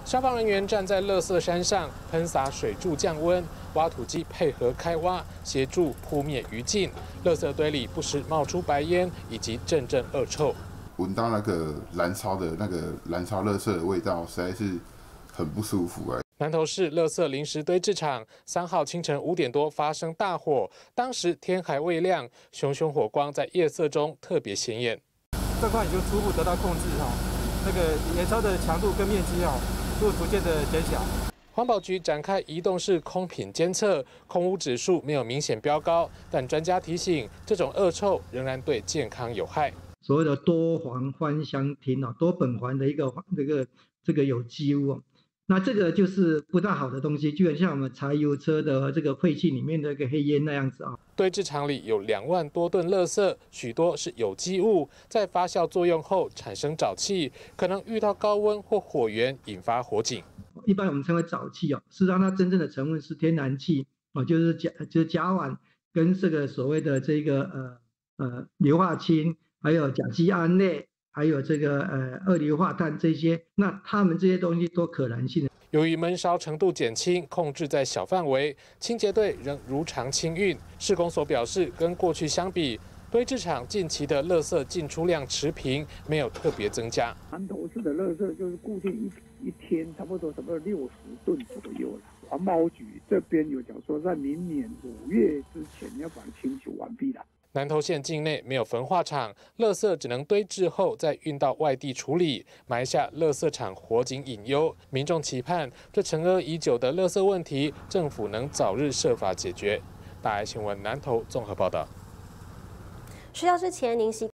消防人员站在垃圾山上喷洒水柱降温，挖土机配合开挖，协助扑灭余烬。垃圾堆里不时冒出白烟以及阵阵恶臭。 闻到那个燃烧垃圾的味道，实在是很不舒服哎。 南投市垃圾临时堆置场3号清晨5点多发生大火，当时天还未亮，熊熊火光在夜色中特别显眼。 状况已经初步得到控制那个燃烧的强度跟面积都逐渐的减小。 环保局展开移动式空品监测，空污指数没有明显飙高，但专家提醒，这种恶臭仍然对健康有害。 所谓的多环芳香烃多苯环的一个这个有机物，那这个就是不大好的东西，就很像我们柴油车的这个废气里面的一个黑烟那样子啊。 堆置场里有2万多吨垃圾，许多是有机物，在发酵作用后产生沼气，可能遇到高温或火源引发火警。 一般我们称为沼气事实上它真正的成分是天然气就是甲烷跟这个所谓的这个硫化氢，还有甲基胺类，还有这个二硫化碳这些，那它们这些东西都可燃性的。 由于闷烧程度减轻，控制在小范围，清洁队仍如常清运。市公所表示，跟过去相比，堆置场近期的垃圾进出量持平，没有特别增加。 南投市的垃圾就是固定一天差不多60吨左右了。环保局这边有讲说，在明年5月之前要把它清除完毕了。 南投县境内没有焚化厂，垃圾只能堆置后再运到外地处理，埋下垃圾场火警隐忧。民众期盼这沉疴已久的垃圾问题，政府能早日设法解决。大爱新闻南投综合报道。 睡觉之前您